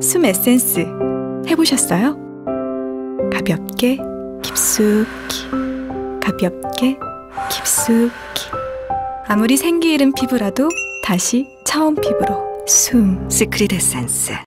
숨 에센스 해보셨어요? 가볍게 깊숙이, 가볍게 깊숙이. 아무리 생기 잃은 피부라도 다시 처음 피부로 숨 시크릿 에센스.